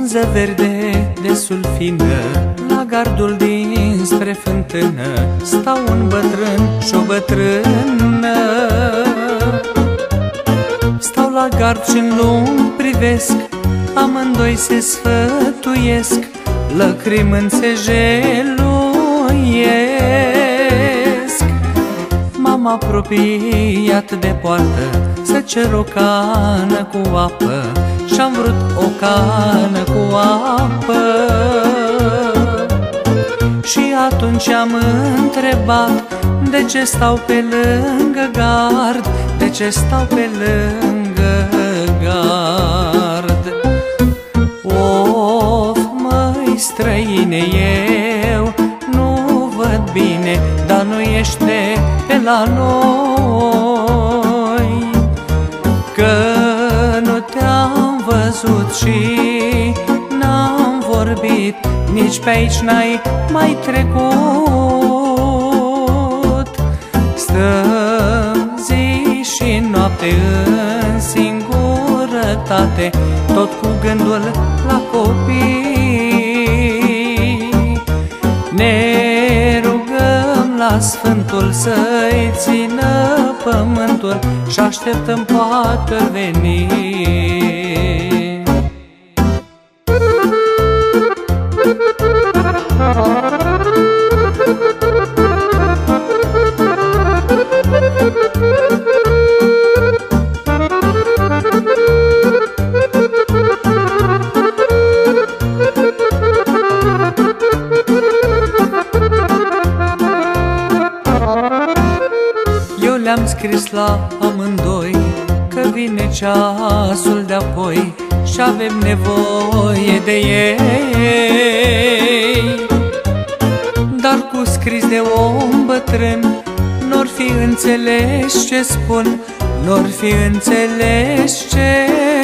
frunză verde de sulfină, la gardul dinspre fântână stau un bătrân și o bătrână. Stau la gard și-n lung privesc, amândoi se sfătuiesc, lăcrimând se jeluiesc. M-am apropiat de poartă să cer o cană cu apă, și-am vrut o cană cu apă. Și atunci am întrebat, de ce stau pe lângă gard, de ce stau pe lângă gard. Of, măi străine, eu nu văd bine, dar nu ești de pe la noi, că nu te-am văzut și n-am vorbit, nici pe aici n-ai mai trecut. Stăm zi și noapte în singurătate, tot cu gândul la copii. Ne rugăm la Sfântul să-i țină pământul și așteptăm poate veni. Eu le-am scris la amândoi că vine ceasul de-apoi și avem nevoie de ei. Dar cu scris de om bătrân n-or fi înțeles ce spun, n-or fi înțeles ce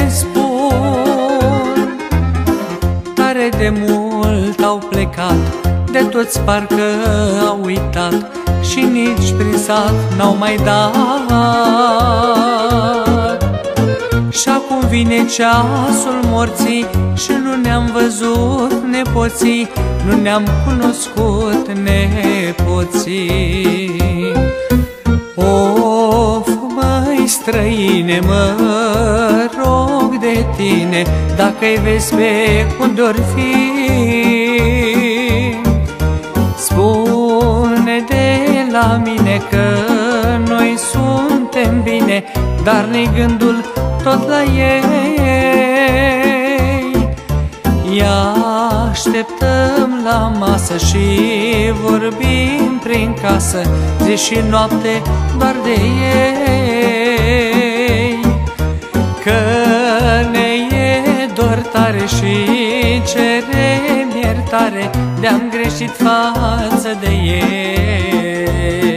spun. Tare de mult au plecat, de toți parcă au uitat și nici prin sat n-au mai dat. Și acum vine ceasul morții și nu ne-am văzut nepoții, nu ne-am cunoscut nepoții. Of, măi străine, mă rog de tine, dacă-i vezi pe unde or fi, spune de la mine că noi suntem bine, dar ne gândul tot la ei. Ia așteptăm la masă și vorbim prin casă, zi și noapte doar de ei. Că ne e dor tare și cerem iertare, de-am greșit față de ei.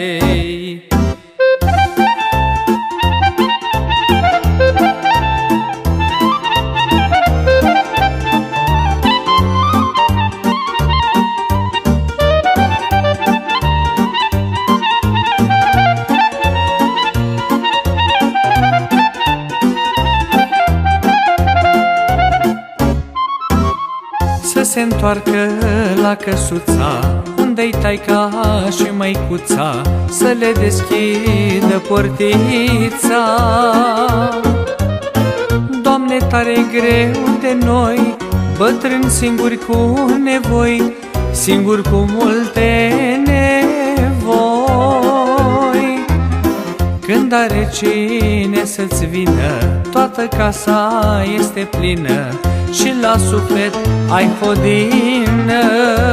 Să se întoarcă la căsuța unde-i taica și măicuța, să le deschidă portița. Doamne, tare greu de noi, bătrâni singuri cu nevoi, singuri cu multe nevoi. Când are cine să-ți vină, toată casa este plină și la suflet ai hodină.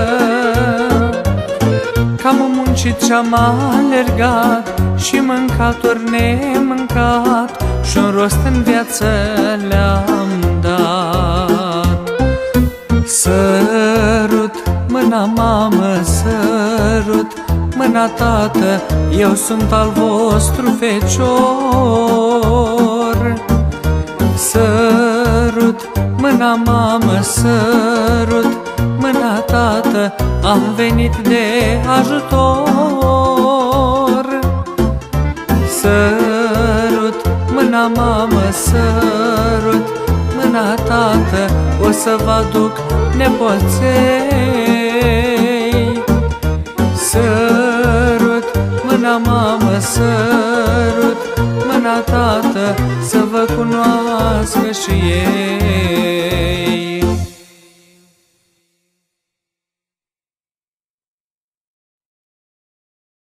Că-am muncit și-am alergat și mâncat ori nemâncat și un rost în viață le-am dat. Sărut mâna mamă, sărut mâna tată, eu sunt al vostru fecior. Sărut mâna mamă, sărut mâna tată, am venit de ajutor. Sărut mâna mamă, sărut mâna mâna, tată, o să vă aduc nepoței. Sărut mâna, mamă, sărut mâna, tată, să vă cunoască și ei.